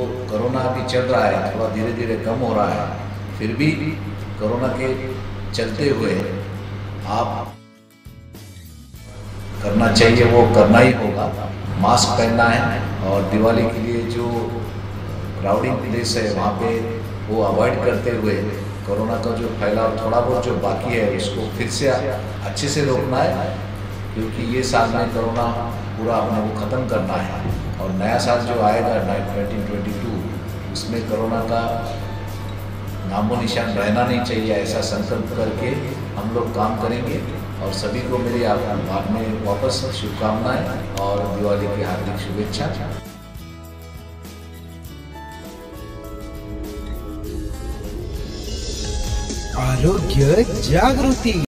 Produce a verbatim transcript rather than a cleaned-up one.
Corona अभी चल रहा है थोड़ा धीरे धीरे कम हो रहा है, फिर भी कोरोना के चलते हुए आप करना चाहिए वो करना ही होगा। मास्क पहनना है और दिवाली के लिए जो क्राउडिंग प्लेस है वहाँ पे वो अवॉइड करते हुए कोरोना का जो फैलाव थोड़ा बहुत जो बाकी है उसको फिर से अच्छे से रोकना है, क्योंकि ये साल में कोरोना पूरा अपने को ख़त्म करना है और नया साल जो आएगा ट्वेंटी ट्वेंटी टू उसमें कोरोना का नामो निशान रहना नहीं चाहिए। ऐसा संकल्प करके हम लोग काम करेंगे और सभी को मेरी आप बाद में वापस शुभकामनाएं और दिवाली की हार्दिक शुभेच्छा। आरोग्य जागृति।